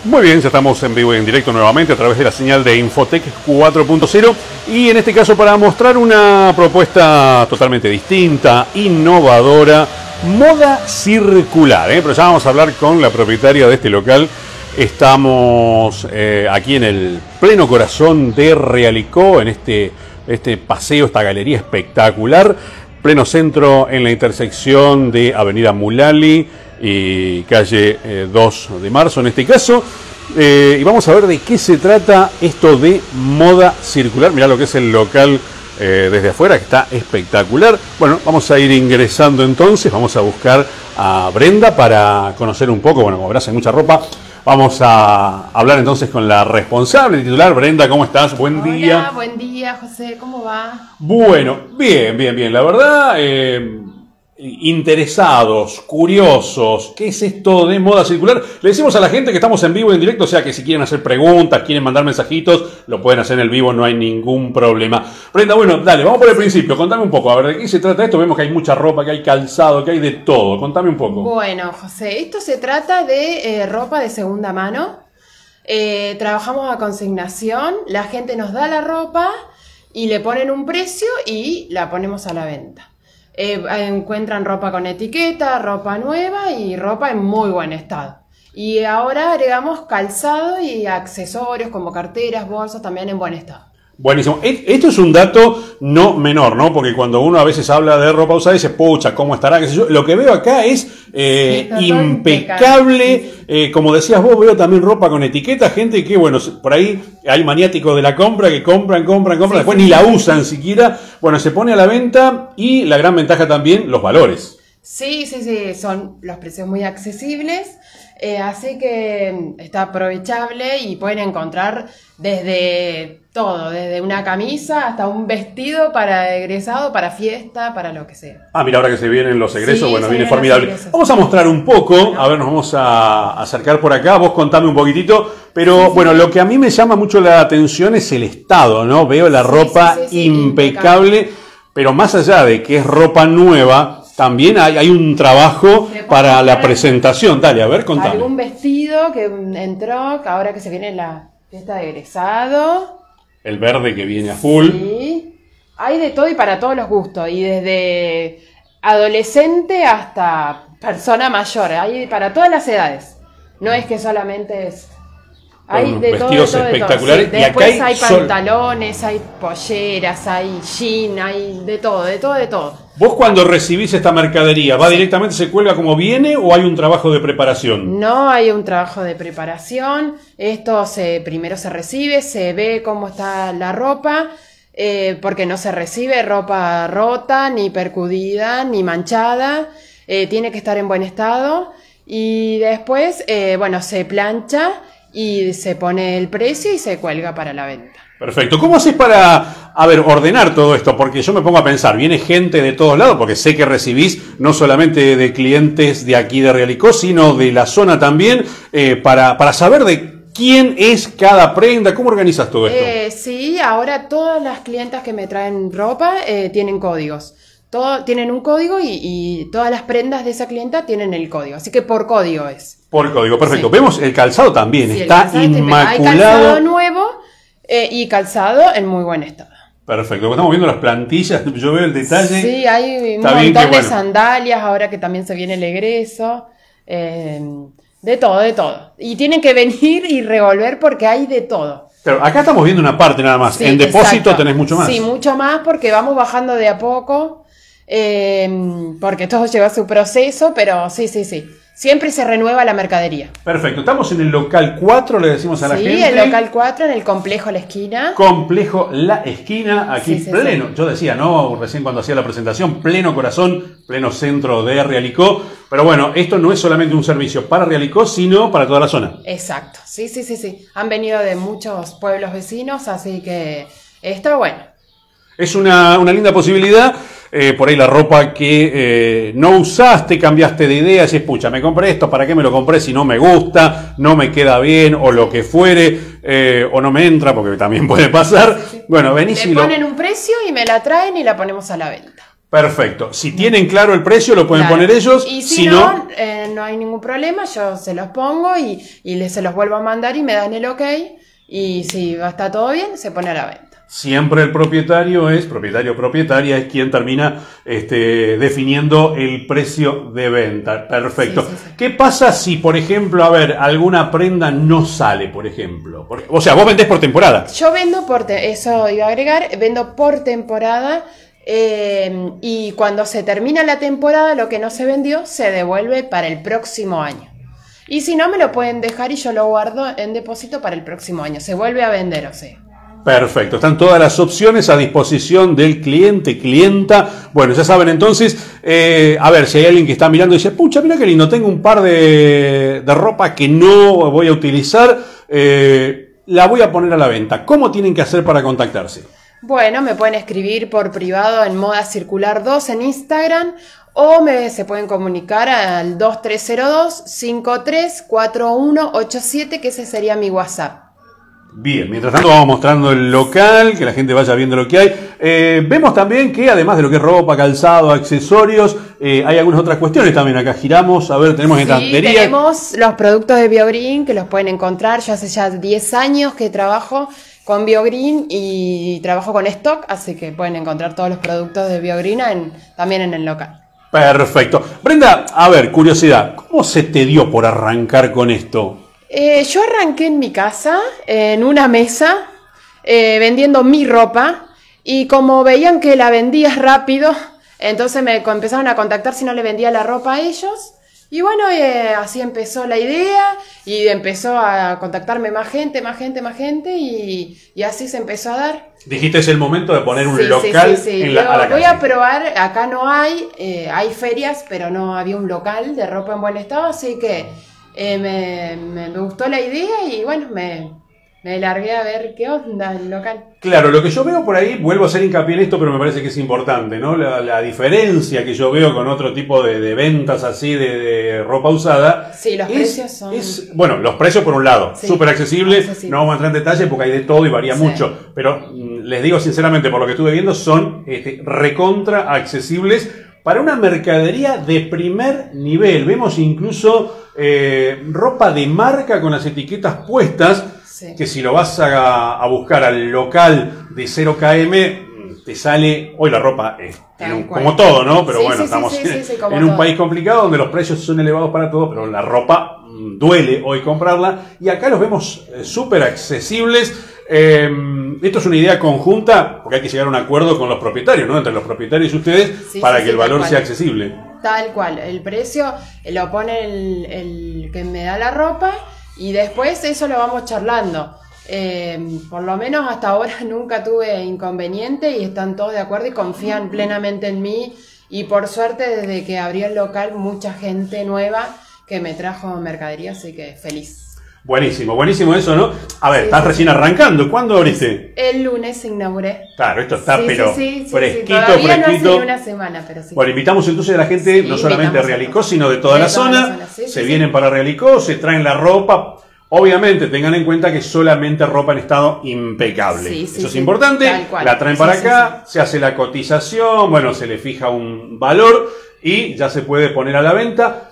Muy bien, ya estamos en vivo y en directo nuevamente a través de la señal de Infotech 4.0 y en este caso para mostrar una propuesta totalmente distinta, innovadora, moda circular, pero ya vamos a hablar con la propietaria de este local. Estamos aquí en el pleno corazón de Realicó, en este paseo, esta galería espectacular, pleno centro en la intersección de Avenida Mulali y calle 2 de marzo en este caso, y vamos a ver de qué se trata esto de moda circular. Mirá lo que es el local desde afuera, que está espectacular. Bueno, vamos a ir ingresando entonces, vamos a buscar a Brenda para conocer un poco, bueno, como verás hay mucha ropa. Vamos a hablar entonces con la responsable titular. Brenda, ¿cómo estás? Buen día. Hola, buen día, José, ¿cómo va? Bueno, bien. La verdad, interesados, curiosos, ¿qué es esto de moda circular? Le decimos a la gente que estamos en vivo y en directo, o sea que si quieren hacer preguntas, quieren mandar mensajitos, lo pueden hacer en el vivo, no hay ningún problema. Brenda, bueno, dale, vamos por el principio, contame un poco, a ver, ¿de qué se trata esto? Vemos que hay mucha ropa, que hay calzado, que hay de todo, contame un poco. Bueno, José, esto se trata de ropa de segunda mano. Trabajamos a consignación, la gente nos da la ropa y le ponen un precio y la ponemos a la venta. Encuentran ropa con etiqueta, ropa nueva y ropa en muy buen estado. Y ahora agregamos calzado y accesorios como carteras, bolsas también en buen estado. Buenísimo. Esto es un dato no menor, ¿no? Porque cuando uno a veces habla de ropa usada dice, pucha, ¿cómo estará? ¿Qué sé yo? Lo que veo acá es impecable. Como decías vos, veo también ropa con etiqueta, gente que, bueno, por ahí hay maniáticos de la compra que compran, después ni la usan siquiera. Bueno, se pone a la venta y la gran ventaja también, los valores. Sí, son los precios muy accesibles. Así que está aprovechable y pueden encontrar desde todo, desde una camisa hasta un vestido para egresado, para fiesta, para lo que sea. Ah, mira, ahora que se vienen los egresos, sí, bueno, viene formidable. Vamos a mostrar un poco, a ver, nos vamos a acercar por acá, vos contame un poquitito, pero bueno, lo que a mí me llama mucho la atención es el estado, ¿no? Veo la ropa impecable, pero más allá de que es ropa nueva, también hay un trabajo para la presentación. Dale, a ver, contame. Algún vestido que entró, ahora que se viene la fiesta de egresado. El verde que viene a full. Sí. Hay de todo y para todos los gustos. Y desde adolescente hasta persona mayor. Hay para todas las edades. No es que solamente es... Hay de vestidos todo, espectaculares. Sí. Después hay pantalones, hay polleras, hay jean, hay de todo. ¿Vos cuando recibís esta mercadería, va directamente, se cuelga como viene o hay un trabajo de preparación? No hay un trabajo de preparación. Esto primero se recibe, se ve cómo está la ropa, porque no se recibe ropa rota, ni percudida, ni manchada. Tiene que estar en buen estado. Y después, bueno, se plancha y se pone el precio y se cuelga para la venta. Perfecto. ¿Cómo haces para, ordenar todo esto? Porque yo me pongo a pensar, viene gente de todos lados, porque sé que recibís no solamente de clientes de aquí de Realicó, sino de la zona también, para saber de quién es cada prenda. ¿Cómo organizas todo esto? Sí, ahora todas las clientas que me traen ropa tienen códigos. Tienen un código y todas las prendas de esa clienta tienen el código. Así que por código es. Por código, perfecto. Sí. Vemos el calzado también, sí, está inmaculado. Hay calzado nuevo y calzado en muy buen estado. Perfecto. Estamos viendo las plantillas, yo veo el detalle. Sí, hay un montón de sandalias, ahora que también se viene el egreso. De todo. Y tienen que venir y revolver porque hay de todo. Pero acá estamos viendo una parte nada más. Sí, en depósito tenés mucho más. Sí, mucho más porque vamos bajando de a poco. Porque todo lleva su proceso, pero sí. Siempre se renueva la mercadería. Perfecto. Estamos en el local 4, le decimos a la gente. Sí, el local 4, en el complejo La Esquina. Complejo La Esquina, aquí pleno. Sí. Yo decía, ¿no? Recién cuando hacía la presentación, pleno corazón, pleno centro de Realicó. Pero bueno, esto no es solamente un servicio para Realicó, sino para toda la zona. Exacto. Sí. Han venido de muchos pueblos vecinos, así que está bueno. Es una linda posibilidad. Por ahí la ropa que no usaste, cambiaste de idea, decís, pucha, me compré esto, ¿para qué me lo compré si no me gusta, no me queda bien, o lo que fuere, o no me entra, porque también puede pasar? Sí. Bueno, venís y le ponen un precio y me la traen y la ponemos a la venta. Perfecto. Si tienen claro el precio, lo pueden poner ellos. Y si no, no hay ningún problema, yo se los pongo y se los vuelvo a mandar y me dan el ok. Y si está todo bien, se pone a la venta. Siempre el propietario o propietaria es quien termina definiendo el precio de venta. Perfecto. Sí. ¿Qué pasa si, por ejemplo, alguna prenda no sale, por ejemplo? O sea, vos vendés por temporada. Yo vendo eso iba a agregar, vendo por temporada. Y cuando se termina la temporada, lo que no se vendió se devuelve para el próximo año. Y si no, me lo pueden dejar y yo lo guardo en depósito para el próximo año. Se vuelve a vender, o sea. Perfecto, están todas las opciones a disposición del cliente, clienta. Bueno, ya saben entonces, a ver si hay alguien que está mirando y dice, pucha, mira qué lindo, tengo un par de ropa que no voy a utilizar, la voy a poner a la venta. ¿Cómo tienen que hacer para contactarse? Bueno, me pueden escribir por privado en Moda Circular 2 en Instagram o se pueden comunicar al 2302-534187, que ese sería mi WhatsApp. Bien, mientras tanto vamos mostrando el local, que la gente vaya viendo lo que hay. Vemos también que además de lo que es ropa, calzado, accesorios, hay algunas otras cuestiones también. Acá giramos, a ver, tenemos estantería. Tenemos los productos de BioGreen que los pueden encontrar. Yo hace ya 10 años que trabajo con BioGreen y trabajo con stock, así que pueden encontrar todos los productos de BioGreen también en el local. Perfecto. Brenda, a ver, curiosidad, ¿cómo se te dio por arrancar con esto? Yo arranqué en mi casa, en una mesa, vendiendo mi ropa, y como veían que la vendía rápido, entonces me empezaron a contactar si no le vendía la ropa a ellos. Y bueno, así empezó la idea y empezó a contactarme más gente y así se empezó a dar. Dijiste es el momento de poner un local en a la voy a probar, acá no hay ferias, pero no había un local de ropa en buen estado, así que me gustó la idea y bueno, me largué a ver qué onda el local. Claro, lo que yo veo por ahí, vuelvo a hacer hincapié en esto, pero me parece que es importante, ¿no? La diferencia que yo veo con otro tipo de ventas así de ropa usada. Sí, los precios son... bueno, los precios por un lado, súper accesibles, no vamos a entrar en detalle porque hay de todo y varía mucho, pero les digo sinceramente, por lo que estuve viendo, son recontra accesibles para una mercadería de primer nivel. Vemos incluso ropa de marca con las etiquetas puestas, que si lo vas a buscar al local de 0KM, te sale, hoy la ropa como todo, ¿no? Pero bueno, estamos en un país complicado donde los precios son elevados para todo, pero la ropa duele hoy comprarla, y acá los vemos súper accesibles. Esto es una idea conjunta, porque hay que llegar a un acuerdo con los propietarios, ¿no? Entre los propietarios y ustedes, para que el valor sea accesible. Tal cual, el precio lo pone el que me da la ropa, y después eso lo vamos charlando. Por lo menos hasta ahora nunca tuve inconveniente y están todos de acuerdo y confían plenamente en mí. Y por suerte, desde que abrí el local, mucha gente nueva que me trajo mercadería, así que feliz. Buenísimo, buenísimo eso, ¿no? A ver, estás recién arrancando. ¿Cuándo abriste? El lunes inauguré. Claro, esto está fresquito, todavía no hace una semana, pero sí. Bueno, invitamos entonces a la gente, no solamente de Realicó, sino de toda la zona. Se vienen para Realicó, se traen la ropa. Obviamente, tengan en cuenta que solamente ropa en estado impecable. Eso es importante. La traen para acá, se hace la cotización, bueno, se le fija un valor y ya se puede poner a la venta.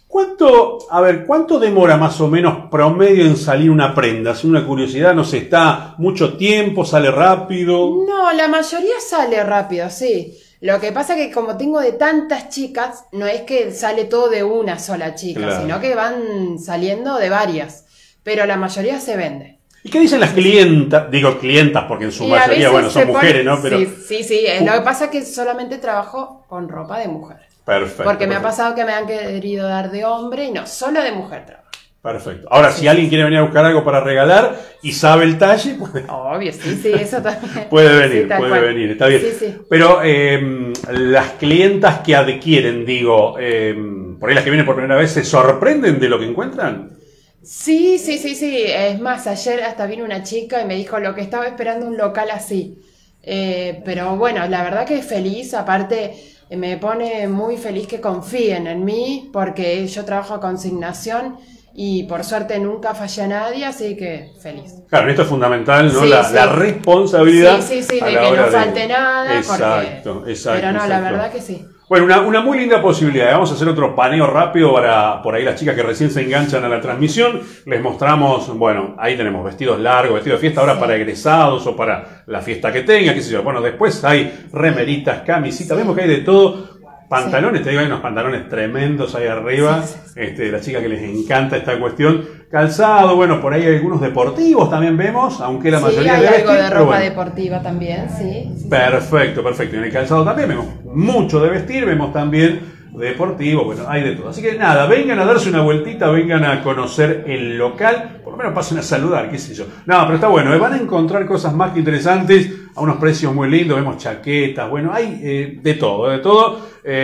¿Cuánto demora más o menos promedio en salir una prenda? Es una curiosidad, no sé, ¿está mucho tiempo, sale rápido? No, la mayoría sale rápido, sí. Lo que pasa es que como tengo de tantas chicas, no es que sale todo de una sola chica, sino que van saliendo de varias. Pero la mayoría se vende. ¿Y qué dicen las clientas? Digo clientas porque en su mayoría, bueno, son mujeres, ¿no? Pero... Sí. Lo que pasa es que solamente trabajo con ropa de mujer. Perfecto. Porque me ha pasado que me han querido dar de hombre y no, solo de mujer trabajo. Perfecto. Ahora, si alguien quiere venir a buscar algo para regalar y sabe el talle, pues... Obvio, sí, eso también. puede venir, está bien. Sí. Pero las clientas que adquieren, digo, por ahí las que vienen por primera vez, ¿se sorprenden de lo que encuentran? Sí. Es más, ayer hasta vino una chica y me dijo lo que estaba esperando un local así. Pero bueno, la verdad que feliz, aparte me pone muy feliz que confíen en mí, porque yo trabajo a consignación y por suerte nunca fallé a nadie, así que feliz. Claro, esto es fundamental, ¿no? Sí, la responsabilidad. Sí, de que no falte nada. Exacto. Pero no, la verdad que sí. Bueno, una muy linda posibilidad. Vamos a hacer otro paneo rápido para por ahí las chicas que recién se enganchan a la transmisión. Les mostramos, bueno, ahí tenemos vestidos largos, vestidos de fiesta ahora para egresados o para la fiesta que tenga, qué sé yo. Bueno, después hay remeritas, camisitas, vemos que hay de todo. Pantalones, te digo, hay unos pantalones tremendos ahí arriba. Las chicas que les encanta esta cuestión. Calzado, bueno, por ahí hay algunos deportivos también vemos, aunque la mayoría hay de algo vestir, de ropa deportiva también, sí. Perfecto. Y en el calzado también vemos mucho de vestir, vemos también deportivo, bueno, hay de todo. Así que nada, vengan a darse una vueltita, vengan a conocer el local, por lo menos pasen a saludar, qué sé yo. No, pero está bueno, van a encontrar cosas más que interesantes, a unos precios muy lindos, vemos chaquetas, bueno, hay de todo.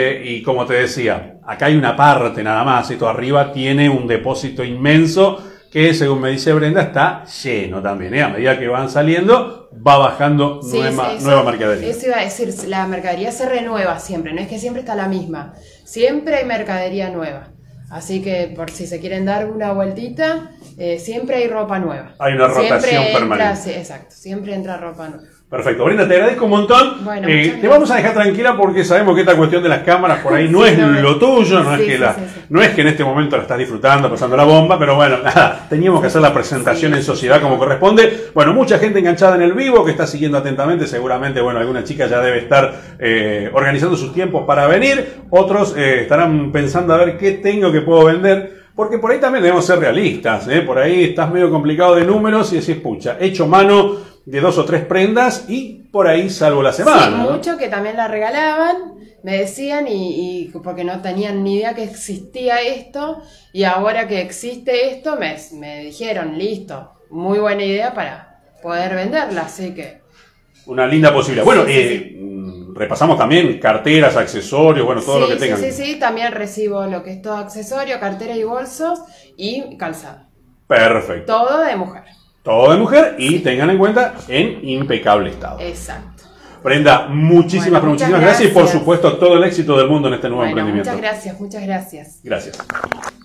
Y como te decía, acá hay una parte nada más, esto arriba tiene un depósito inmenso que, según me dice Brenda, está lleno también, ¿eh? A medida que van saliendo, va bajando nueva mercadería. Eso iba a decir, la mercadería se renueva siempre, no es que siempre está la misma, siempre hay mercadería nueva. Así que por si se quieren dar una vueltita, siempre hay ropa nueva. Hay una rotación permanente. Sí, exacto, siempre entra ropa nueva. Perfecto, Brenda, te agradezco un montón. Bueno, te vamos a dejar tranquila porque sabemos que esta cuestión de las cámaras por ahí no es lo tuyo, no es que en este momento la estás disfrutando, pasando la bomba, pero bueno, nada, teníamos que hacer la presentación en sociedad como corresponde. Bueno, mucha gente enganchada en el vivo que está siguiendo atentamente, seguramente, bueno, alguna chica ya debe estar organizando sus tiempos para venir, otros estarán pensando a ver qué tengo que puedo vender. Porque por ahí también debemos ser realistas, por ahí estás medio complicado de números y decís, pucha, hecho mano de 2 o 3 prendas y por ahí salvo la semana. Sí, mucho que también la regalaban, me decían, y porque no tenían ni idea que existía esto, y ahora que existe esto, me dijeron, listo, muy buena idea para poder venderla, así que... Una linda posibilidad. Bueno, repasamos también carteras, accesorios, bueno, todo lo que tengan. Sí, también recibo lo que es todo accesorio, cartera y bolsos y calzado. Perfecto. Todo de mujer. Todo de mujer y tengan en cuenta en impecable estado. Exacto. Brenda, muchísimas gracias y por supuesto todo el éxito del mundo en este nuevo emprendimiento. Muchas gracias. Gracias.